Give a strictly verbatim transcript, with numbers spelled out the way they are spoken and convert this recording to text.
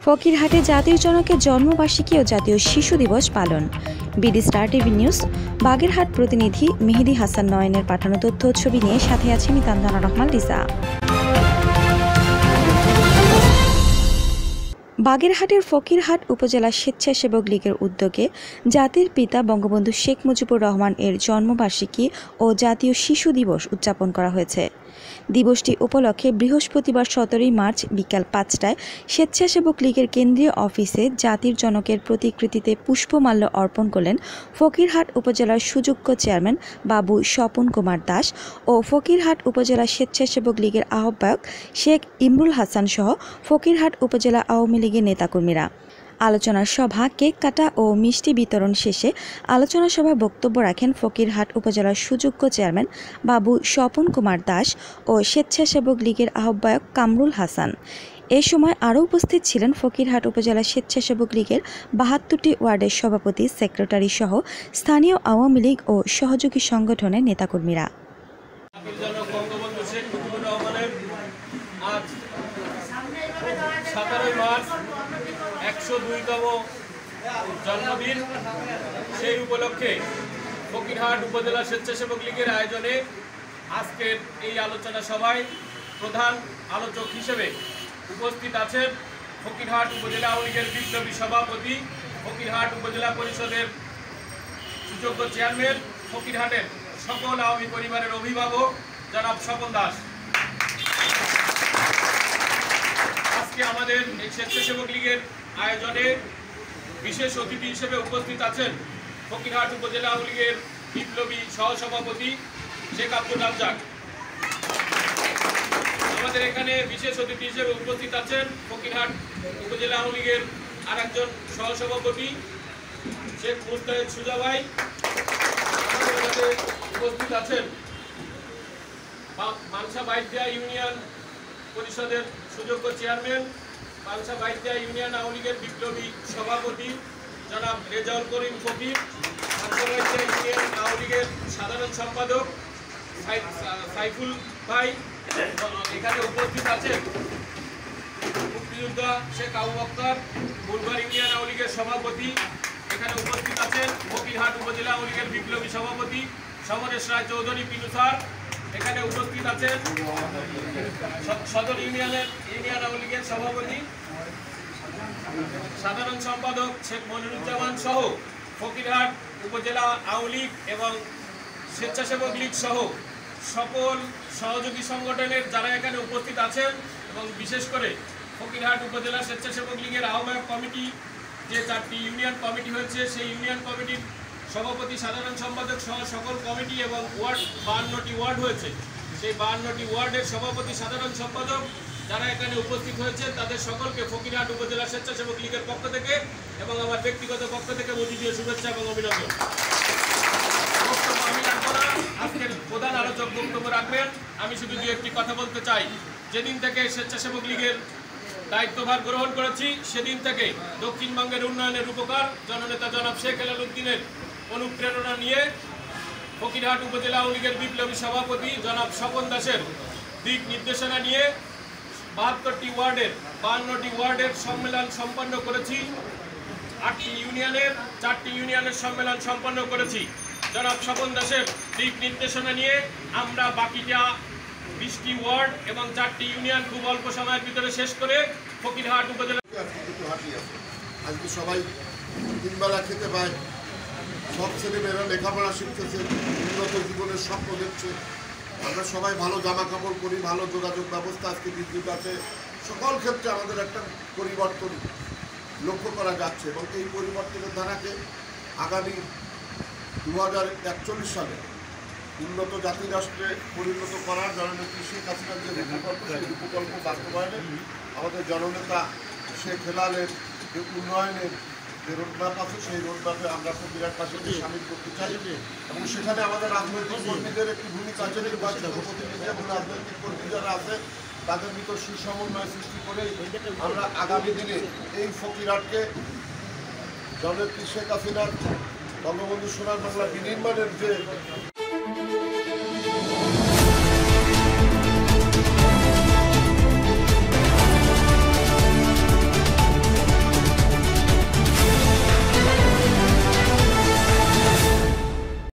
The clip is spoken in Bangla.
ফকিরহাটে জাতীয় জনকের জন্মবার্ষিকী ও জাতীয় শিশু দিবস পালন। BD Star TV News Bagerhat প্রতিনিধি মেহেদি হাসান নয়নের পাঠানো তথ্য ছবি নিয়ে সাথে আছে আমি তানজানা রহমান লিজা। বাগেরহাটের ফকিরহাট উপজেলা স্বেচ্ছাসেবক লীগের উদ্যোগে জাতির পিতা বঙ্গবন্ধু শেখ মুজিবুর রহমান এর জন্মবার্ষিকী ও জাতীয় শিশু দিবস উদযাপন করা হয়েছে। দিবসটি উপলক্ষে বৃহস্পতিবার সতেরোই মার্চ বিকাল পাঁচটায় স্বেচ্ছাসেবক লীগের কেন্দ্রীয় অফিসে জাতির জনকের প্রতিকৃতিতে পুষ্পমাল্য অর্পণ করলেন ফকিরহাট উপজেলার সুযোগ্য চেয়ারম্যান বাবু স্বপন কুমার দাস ও ফকিরহাট উপজেলা স্বেচ্ছাসেবক লীগের আহ্বায়ক শেখ ইমরুল হাসান সহ ফকিরহাট উপজেলা আওয়ামী লীগের নেতাকর্মীরা। আলোচনা সভা, কেক কাটা ও মিষ্টি বিতরণ শেষে আলোচনা সভায় বক্তব্য রাখেন ফকিরহাট উপজেলার সুযোগ্য চেয়ারম্যান বাবু স্বপন কুমার দাস ও স্বেচ্ছাসেবক লীগের আহ্বায়ক কামরুল হাসান। এ সময় আরও উপস্থিত ছিলেন ফকিরহাট উপজেলা স্বেচ্ছাসেবক লীগের বাহাত্তরটি ওয়ার্ডের সভাপতি, সেক্রেটারি সহ স্থানীয় আওয়ামী লীগ ও সহযোগী সংগঠনের নেতাকর্মীরা। সতেরোই মার্চ একশো দুইতম জন্মদিন, সেই উপলক্ষে ফকিরহাট উপজেলা স্বেচ্ছাসেবক লীগের আয়োজনে আজকের এই আলোচনা সভায় প্রধান আলোচক হিসেবে উপস্থিত আছেন ফকিরহাট উপজেলা আওয়ামী লীগের বিপ্লবী সভাপতি, ফকিরহাট উপজেলা পরিষদের সুযোগ্য চেয়ারম্যান, ফকিরহাটের সকল আওয়ামী পরিবারের অভিভাবক জনাব স্বপন দাস। আজকে আমাদের এই স্বেচ্ছাসেবক লীগের আয়োজনে বিশেষ অতিথি হিসেবে উপস্থিত আছেন ফকিরহাট উপজেলা আওয়ামী লীগের বিপ্লবী সহসভাপতি শেখ আব্দুল রাজ্জাক। আমাদের এখানে বিশেষ অতিথি হিসেবে উপস্থিত আছেন ফকিরহাট উপজেলা আওয়ামী লীগের আর একজন সহসভাপতি শেখ মুস্তাহিদ সুজা ভাই। উপস্থিত আছেন মানসা বাইদিয়া ইউনিয়ন পরিষদের সুযোগ্য চেয়ারম্যান, মানসা বাইদিয়া ইউনিয়ন আওয়ামী লীগের বিপ্লবী সভাপতি জনাব রেজাউল করিম ফকির, মানসা বাইদিয়া ইউনিয়ন আওয়ামী লীগের সাধারণ সম্পাদক সাইফুল ভাই। এখানে উপস্থিত আছেন মুক্তিযোদ্ধা শেখ আবু বকর, বুলবার ইউনিয়ন আওয়ামী লীগের সভাপতি। এখানে উপস্থিত আছেন ফকিরহাট উপজেলা আওয়ামী লীগের বিপ্লবী সভাপতি সমরেশ রায় চৌধুরী পিনু স্যার। এখানে উপস্থিত আছেন সদর ইউনিয়নের ইউনিয়ন আওয়ামী লীগের সভাপতি সাধারণ সম্পাদক শেখ মনিরুজ্জামান সহ ফকিরহাট উপজেলা আওয়ামী লীগ এবং স্বেচ্ছাসেবক লীগ সহ সকল সহযোগী সংগঠনের যারা এখানে উপস্থিত আছেন এবং বিশেষ করে ফকিরহাট উপজেলা স্বেচ্ছাসেবক লীগের আহ্বায়ক কমিটি, যে চারটি ইউনিয়ন কমিটি হয়েছে সেই ইউনিয়ন কমিটির সভাপতি, সাধারণ সম্পাদক সহ সকল কমিটি এবং ওয়ার্ড বাহান্নটি ওয়ার্ড হয়েছে, সেই বাহান্নটি ওয়ার্ডের সভাপতি, সাধারণ সম্পাদক যারা এখানে উপস্থিত হয়েছে তাদের সকলকে ফকিরহাট উপজেলা স্বেচ্ছাসেবক লীগের পক্ষ থেকে এবং আমার ব্যক্তিগত পক্ষ থেকে মজিদীয় শুভেচ্ছা এবং অভিনন্দন। বক্তব্য আমি রাখবো না, আজকের প্রধান আলোচক বক্তব্য রাখবেন। আমি শুধু দু একটি কথা বলতে চাই। যেদিন থেকে স্বেচ্ছাসেবক লীগের দায়িত্বভার গ্রহণ করেছি সেদিন থেকে দক্ষিণবঙ্গের উন্নয়নের রূপকার জননেতা জনাব শেখ হেলাল উদ্দিনের অনুপ্রেরণা নিয়ে ফকিরহাট উপজেলা আওয়ামী লীগের বিপ্লবী সভাপতি জনাব স্বপন দাসের দিক নির্দেশনা নিয়ে বাহাত্তরটি ওয়ার্ডের বাহান্নটি ওয়ার্ডের সম্মেলন সম্পন্ন করেছি। আটটি ইউনিয়নের চারটি ইউনিয়নের সম্মেলন সম্পন্ন করেছি। জনাব স্বপন দাসের দিক নির্দেশনা নিয়ে আমরা বাকিটা বিশটি ওয়ার্ড এবং চারটি ইউনিয়ন খুব অল্প সময়ের ভিতরে শেষ করে ফকিরহাট উপজেলা আজকে সবাই তিনবেলা খেতে পায়, সব ছেলেমেয়েরা লেখাপড়া শিখতেছে, উন্নত জীবনের স্বপ্ন দেখছে। আমরা সবাই ভালো জামা কাপড় পরি, ভালো যোগাযোগ ব্যবস্থা আজকে বিদ্যুৎ আছে, সকল ক্ষেত্রে আমাদের একটা পরিবর্তন লক্ষ্য করা যাচ্ছে এবং এই পরিবর্তনের ধারাকে আগামী দু হাজার একচল্লিশ সালে উন্নত জাতি রাষ্ট্রে পরিণত করার জননেত্রী শেখ হাসিনার যে রূপকল্প, সেই রূপকল্প বাস্তবায়নে আমাদের জননেতা শেখ হেলালের যে উন্নয়নের যে রোডম্যাপ আছে সেই রোডম্যাপে আমরা ফকিরহাট পাশে সামিল করতে চাই এবং সেখানে আমাদের রাজনৈতিক কর্মীদের একটি ভূমিকা আছে। নির্বাচিত প্রতিনিধি এবং রাজনৈতিক কর্মী যারা আছে তাদের ভিতর সুসমন্বয় সৃষ্টি করে আমরা আগামী দিনে এই ফকিরহাটকে জননেত্রী শেখ হাসিনার বঙ্গবন্ধু সোনার বাংলা বিনির্মাণের যে